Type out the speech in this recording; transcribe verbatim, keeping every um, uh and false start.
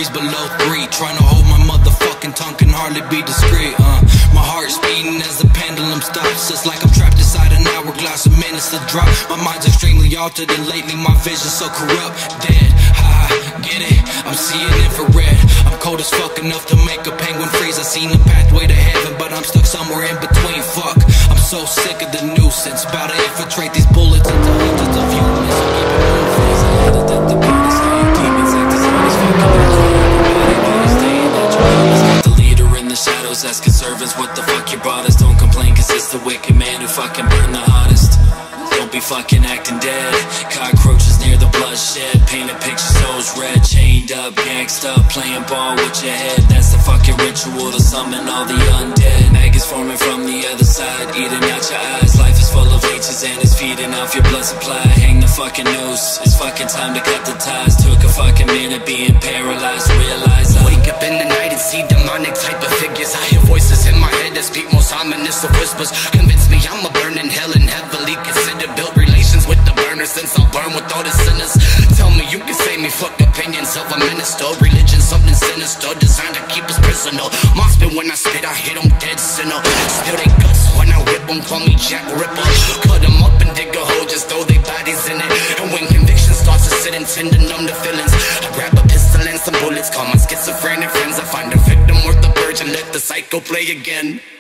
degrees below three. Trying to hold my motherfucking tongue, can hardly be discreet. uh, My heart's beating as the pendulum stops. It's like I'm trapped inside an hourglass of minutes to drop. My mind's extremely altered and lately my vision's so corrupt. Dead, ha, get it? I'm seeing infrared. I'm cold as fuck enough to make a penguin freeze. I seen the pathway to heaven, but I'm stuck somewhere in between. Fuck, I'm so sick of the nuisance. About to infiltrate these bullets into hundreds of humans. So keep it moving. The bodies hang, demons act as always fucking everybody staying at your promise. Got the leader in the shadows asking servants what the fuck you brought us. Don't complain cause it's the wicked man who fucking burned the hottest. Don't be fucking acting dead. Cockroaches near the bloodshed. Painted pictures, souls red. Chained up, gangsed up, playing ball with your head. That's the fucking ritual to summon all the undead. Maggots forming from the other side, eating out your eyes. Life is full of leeches and it's feeding off your blood supply. Hang the fucking noose, it's fucking time to cut the ties. Took a fucking minute being paralyzed. Realize I wake up in the night and see demonic type of figures. I hear voices in my head that speak most ominous of whispers. Convince me I'm a burn in hell and heavily consider. Build relations with the burner since I'll burn with all the sinners. Tell me you can save me, fuck opinions of a minister. Religion something sinister, designed to keep us prisoner. Moss spit when I spit, I hit them dead sinner. Spill they guts when I whip them, call me Jack Ripper. Cut them up and dig a hole, just throw they bodies in it. And when conviction starts to sit and tend to numb the feelings, I grab a pistol and some bullets, call my schizophrenic friends. I find a victim worth the purge and let the cycle play again.